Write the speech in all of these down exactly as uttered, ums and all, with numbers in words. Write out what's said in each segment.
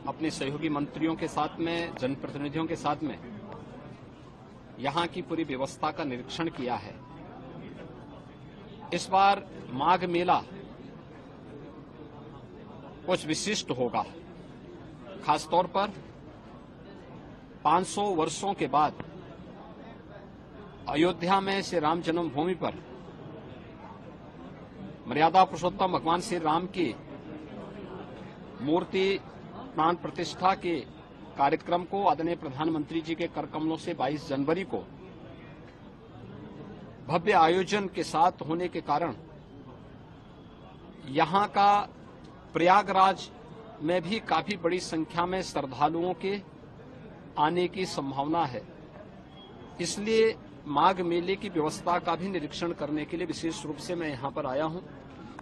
अपने सहयोगी मंत्रियों के साथ में, जनप्रतिनिधियों के साथ में यहां की पूरी व्यवस्था का निरीक्षण किया है। इस बार माघ मेला कुछ विशिष्ट होगा। खासतौर पर पाँच सौ वर्षों के बाद अयोध्या में श्री राम जन्मभूमि पर मर्यादा पुरुषोत्तम भगवान श्री राम की मूर्ति प्राण प्रतिष्ठा के कार्यक्रम को आदरणीय प्रधानमंत्री जी के कर कमलों से बाईस जनवरी को भव्य आयोजन के साथ होने के कारण यहां का प्रयागराज में भी काफी बड़ी संख्या में श्रद्धालुओं के आने की संभावना है। इसलिए माघ मेले की व्यवस्था का भी निरीक्षण करने के लिए विशेष रूप से मैं यहां पर आया हूं।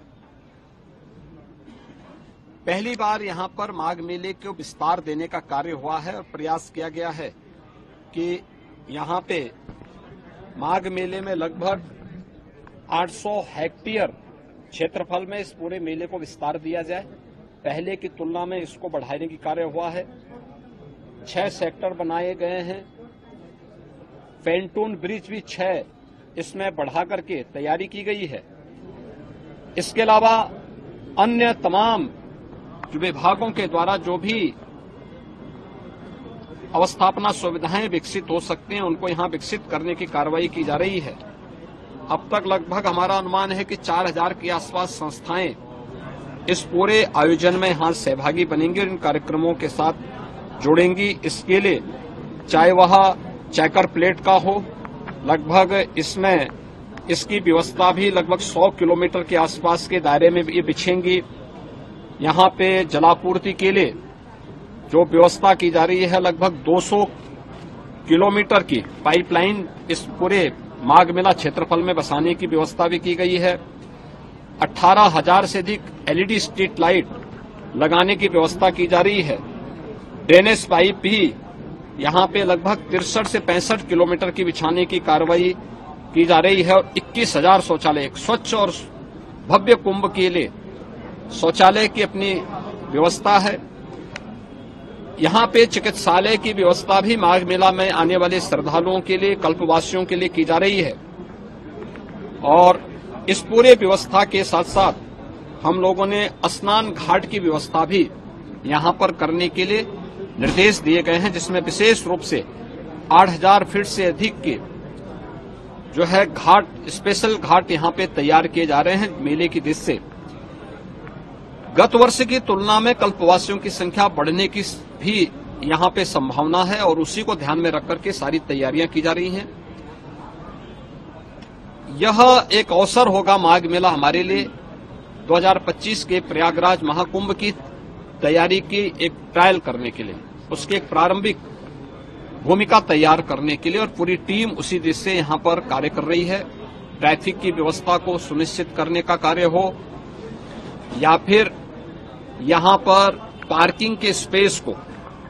पहली बार यहां पर माघ मेले को विस्तार देने का कार्य हुआ है और प्रयास किया गया है कि यहां पे माघ मेले में लगभग आठ सौ हेक्टेयर क्षेत्रफल में इस पूरे मेले को विस्तार दिया जाए। पहले की तुलना में इसको बढ़ाने की कार्य हुआ है। छह सेक्टर बनाए गए हैं। पेंटून ब्रिज भी छह इसमें बढ़ा करके तैयारी की गई है। इसके अलावा अन्य तमाम विभागों के द्वारा जो भी अवस्थापना सुविधाएं विकसित हो सकती हैं उनको यहां विकसित करने की कार्रवाई की जा रही है। अब तक लगभग हमारा अनुमान है कि चार हजार के आसपास संस्थाएं इस पूरे आयोजन में यहां सहभागी बनेंगी और इन कार्यक्रमों के साथ जुड़ेंगी। इसके लिए चाहे वह चेकर प्लेट का हो, लगभग इसमें इसकी व्यवस्था भी लगभग सौ किलोमीटर के आसपास के दायरे में ये बिछेंगी। यहां पे जलापूर्ति के लिए जो व्यवस्था की जा रही है लगभग दो सौ किलोमीटर की पाइपलाइन इस पूरे माघ मेला क्षेत्रफल में बसाने की व्यवस्था भी की गई है। अठारह हजार से अधिक एलईडी स्ट्रीट लाइट लगाने की व्यवस्था की जा रही है। ड्रेनेज पाइप भी यहां पे लगभग तिरसठ से पैंसठ किलोमीटर की बिछाने की कार्रवाई की जा रही है और इक्कीस हजार शौचालय, स्वच्छ और भव्य कुंभ के लिए शौचालय की अपनी व्यवस्था है। यहां पे चिकित्सालय की व्यवस्था भी माघ मेला में आने वाले श्रद्धालुओं के लिए, कल्पवासियों के लिए की जा रही है। और इस पूरे व्यवस्था के साथ साथ हम लोगों ने स्नान घाट की व्यवस्था भी यहां पर करने के लिए निर्देश दिए गए हैं, जिसमें विशेष रूप से आठ हजार फीट से अधिक के जो है घाट, स्पेशल घाट यहां पे तैयार किए जा रहे हैं मेले की दृष्टि से। गत वर्ष की तुलना में कल्पवासियों की संख्या बढ़ने की भी यहां पे संभावना है और उसी को ध्यान में रख करके सारी तैयारियां की जा रही हैं। यह एक अवसर होगा माघ मेला हमारे लिए दो हज़ार पच्चीस के प्रयागराज महाकुंभ की तैयारी की एक ट्रायल करने के लिए, उसकी एक प्रारंभिक भूमिका तैयार करने के लिए और पूरी टीम उसी दिशा से यहां पर कार्य कर रही है। ट्रैफिक की व्यवस्था को सुनिश्चित करने का कार्य हो या फिर यहां पर पार्किंग के स्पेस को,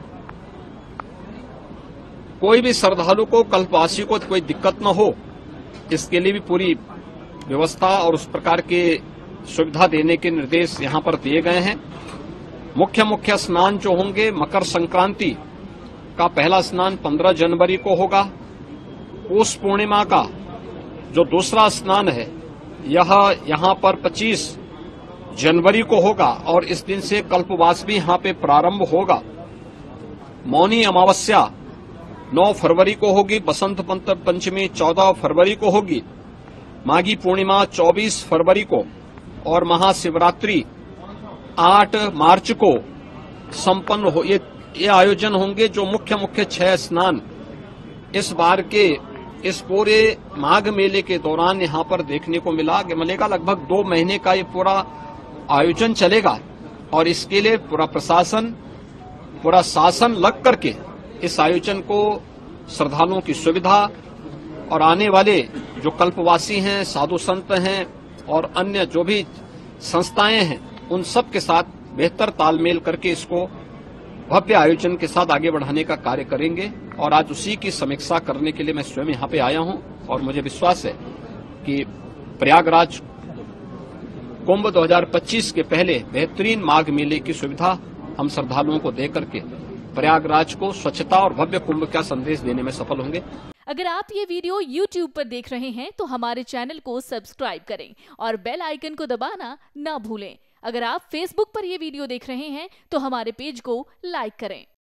कोई भी श्रद्धालु को, कल्पवासी को कोई दिक्कत न हो, इसके लिए भी पूरी व्यवस्था और उस प्रकार के सुविधा देने के निर्देश यहां पर दिए गए हैं। मुख्य मुख्य स्नान जो होंगे, मकर संक्रांति का पहला स्नान पंद्रह जनवरी को होगा। पौष पूर्णिमा का जो दूसरा स्नान है यह यहां पर पच्चीस जनवरी को होगा और इस दिन से कल्पवास भी यहां पे प्रारंभ होगा। मौनी अमावस्या नौ फरवरी को होगी। बसंत पंचमी चौदह फरवरी को होगी। माघी पूर्णिमा चौबीस फरवरी को और महाशिवरात्रि आठ मार्च को संपन्न हो। ये ये आयोजन होंगे जो मुख्य मुख्य छह स्नान इस बार के इस पूरे माघ मेले के दौरान यहां पर देखने को मिला मिलेगा। लगभग दो महीने का ये पूरा आयोजन चलेगा और इसके लिए पूरा प्रशासन, पूरा शासन लग करके इस आयोजन को श्रद्धालुओं की सुविधा और आने वाले जो कल्पवासी हैं, साधु संत हैं और अन्य जो भी संस्थाएं हैं, उन सब के साथ बेहतर तालमेल करके इसको भव्य आयोजन के साथ आगे बढ़ाने का कार्य करेंगे। और आज उसी की समीक्षा करने के लिए मैं स्वयं यहाँ पे आया हूँ और मुझे विश्वास है कि प्रयागराज कुंभ दो हज़ार पच्चीस के पहले बेहतरीन माघ मेले की सुविधा हम श्रद्धालुओं को दे करके प्रयागराज को स्वच्छता और भव्य कुंभ का संदेश देने में सफल होंगे। अगर आप ये वीडियो यूट्यूब पर देख रहे हैं तो हमारे चैनल को सब्सक्राइब करें और बेल आइकन को दबाना ना भूलें। अगर आप फेसबुक पर ये वीडियो देख रहे हैं तो हमारे पेज को लाइक करें।